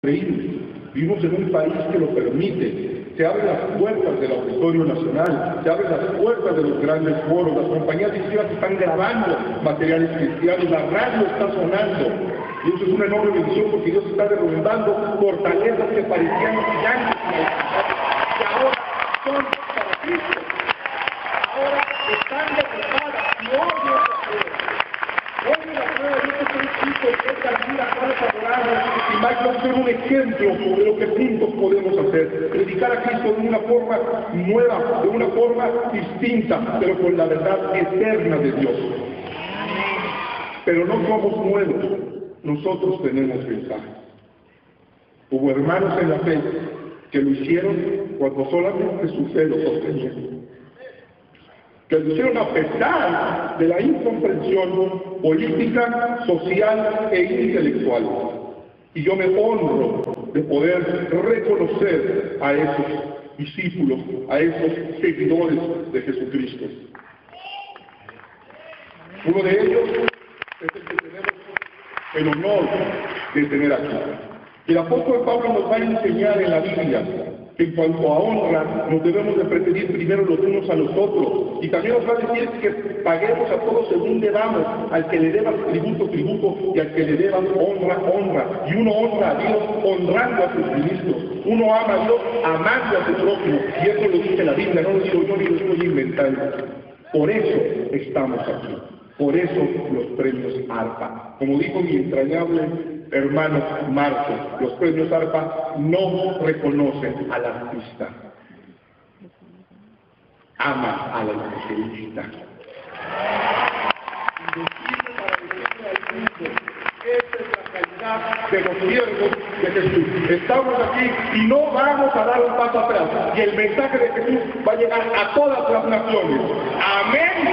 increíble. Vivimos en un país que lo permite. Se abren las puertas del Auditorio Nacional, se abren las puertas de los grandes foros, las compañías disqueras están grabando materiales cristianos, la radio está sonando. Y eso es una enorme bendición porque Dios está derrumbando fortalezas que parecían gigantes y ahora son para Cristo. Ahora están derrumbadas y hoy la prueba de estos principios es servir a cada favorable y más ser un ejemplo de lo que juntos podemos hacer. Predicar a Cristo de una forma nueva, de una forma distinta, pero con la verdad eterna de Dios. Pero no somos nuevos, nosotros tenemos mensaje. Hubo hermanos en la fe que lo hicieron cuando solamente su fe lo sostenía. Que lo hicieron a pesar de la incomprensión política, social e intelectual. Y yo me honro de poder reconocer a esos discípulos, a esos seguidores de Jesucristo. Uno de ellos es el que tenemos el honor de tener aquí. El apóstol Pablo nos va a enseñar en la Biblia que en cuanto a honra nos debemos de preferir primero los unos a los otros, y también nos va a decir que paguemos a todos según debamos, al que le debas tributo, tributo, y al que le debas honra, honra. Y uno honra a Dios honrando a sus ministros, uno ama a Dios amando a su prójimo, y eso lo dice la Biblia, no lo digo yo ni lo estoy inventando. Por eso estamos aquí, por eso los premios ARPA. Como dijo mi entrañable hermano Marcos, los premios ARPA no reconocen al artista, aman al evangelista. Esta es la calidad de los siervos de Jesús. Estamos aquí y no vamos a dar un paso atrás. Y el mensaje de Jesús va a llegar a todas las naciones. Amén.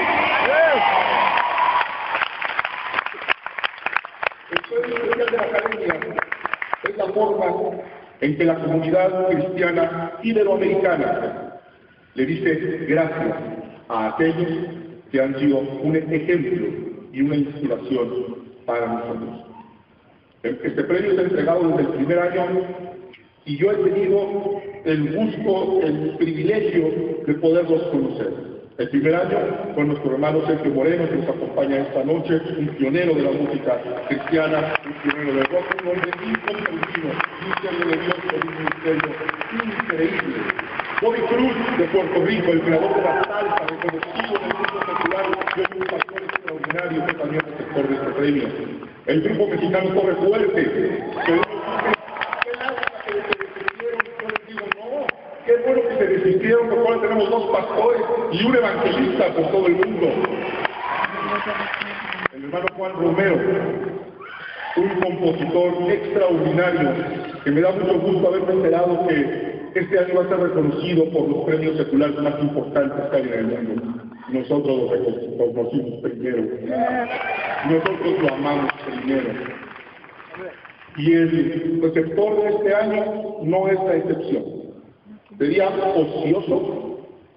El premio especial de la Academia es la forma en que la comunidad cristiana iberoamericana le dice gracias a aquellos que han sido un ejemplo y una inspiración para nosotros. Este premio está entregado desde el primer año y yo he tenido el gusto, el privilegio de poderlos conocer. El primer año con nuestro hermano Sergio Moreno, que nos acompaña esta noche, un pionero de la música cristiana, un pionero del rock, un hombre incomprensivo, un siervo de Dios con un ministerio increíble. Bobby Cruz, de Puerto Rico, el creador de la salsa, reconocido en el mundo popular, y un pastor extraordinario que también es sector de este premio. El grupo mexicano Torre Fuerte, que qué bueno que se desistieron, porque ahora tenemos 2 pastores y un evangelista por todo el mundo. El hermano Juan Romero, un compositor extraordinario, que me da mucho gusto haberme enterado que este año va a ser reconocido por los premios seculares más importantes que hay en el mundo. Nosotros lo reconocimos primero. Nosotros lo amamos primero. Y el receptor de este año no es la excepción. Sería ocioso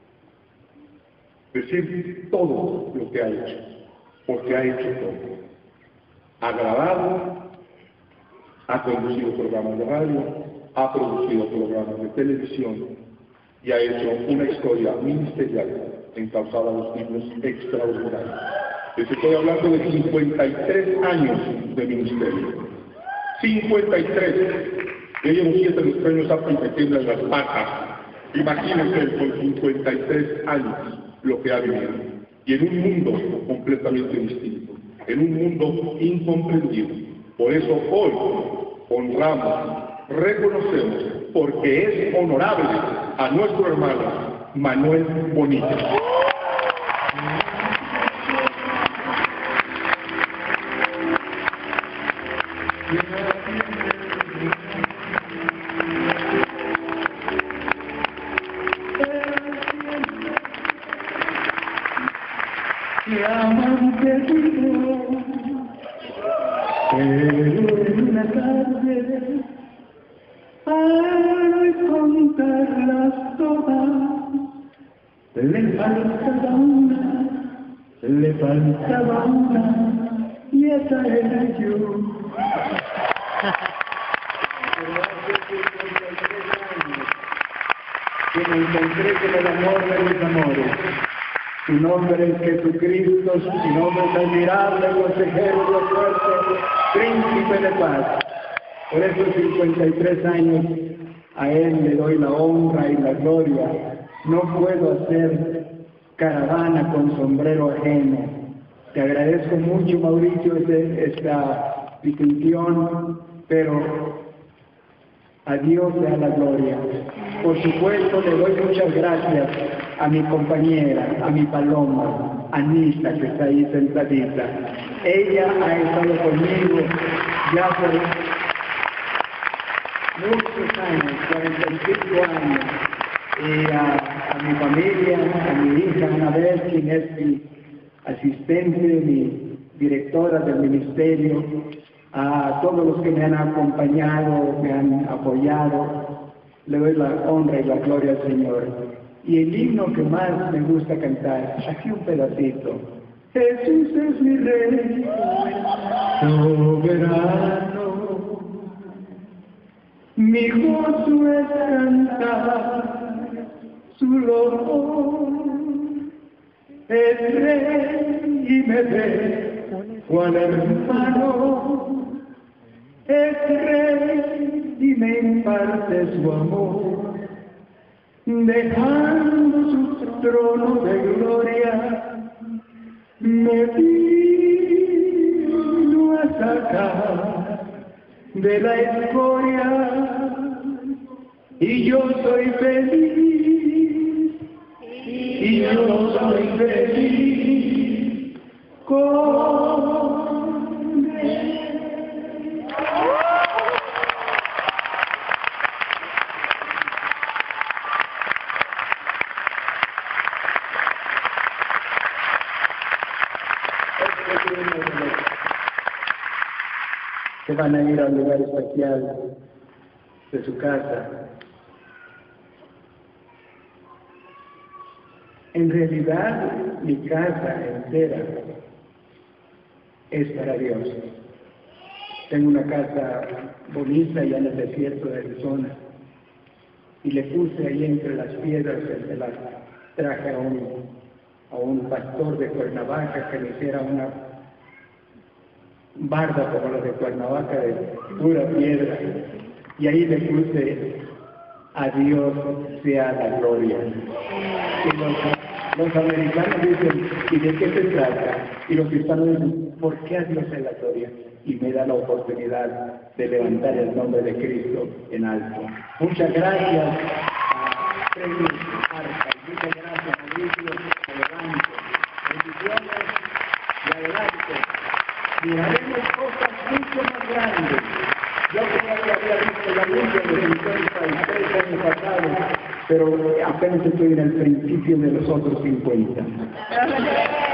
decir todo lo que ha hecho, porque ha hecho todo. Ha grabado, ha conducido programas de radio, ha producido programas de televisión y ha hecho una historia ministerial encauzada a los libros extraordinarios. Les estoy hablando de 53 años de ministerio. 53. Yo llevo 7 de los premios ARPA y me tiemblan las patas. Imagínense con 53 años lo que ha vivido. Y en un mundo completamente distinto, en un mundo incomprendido. Por eso hoy honramos, reconocemos, porque es honorable a nuestro hermano Manuel Bonilla. Pero en la tarde, al contarlas todas, le faltaba una, y esa era yo. que me encontré con el amor de mis amores. Su nombre es Jesucristo, su nombre es admirable, consejero de fuerte, príncipe de paz. Por esos 53 años, a Él le doy la honra y la gloria. No puedo hacer caravana con sombrero ajeno. Te agradezco mucho, Mauricio, esta distinción, pero a Dios sea la gloria. Por supuesto, le doy muchas gracias a mi compañera, a mi paloma, Anita, que está ahí sentadita. Ella ha estado conmigo ya por muchos años, 45 años. Y a mi familia, a mi hija Anabel, quien es mi asistente, mi directora del ministerio, a todos los que me han acompañado, me han apoyado, le doy la honra y la gloria al Señor. Y el himno que más me gusta cantar, aquí un pedacito. Jesús es mi Rey, soberano, mi gozo es cantar su loor. Es Rey y me ve cual hermano, es Rey y me imparte su amor, dejando su trono de gloria, me vino a sacar de la escoria, y yo soy feliz, y yo soy feliz con Él. Se van a ir al lugar especial de su casa. En realidad, mi casa entera es para Dios. Tengo una casa bonita allá en el desierto de Arizona y le puse ahí entre las piedras, se las traje a un pastor de Cuernavaca que me hiciera una barda como la de Cuernavaca de pura piedra, y ahí le puse: a Dios sea la gloria. Y los americanos dicen: ¿y de qué se trata? Y los hispanos dicen: ¿por qué a Dios sea la gloria? Y me da la oportunidad de levantar el nombre de Cristo en alto. Muchas gracias a Premio Arca, y muchas gracias a Mauricio. Adelante, bendiciones y adelante. Miraremos cosas mucho más grandes. Yo todavía había visto la lucha de 53 años pasados, pero apenas estoy en el principio de los otros 50.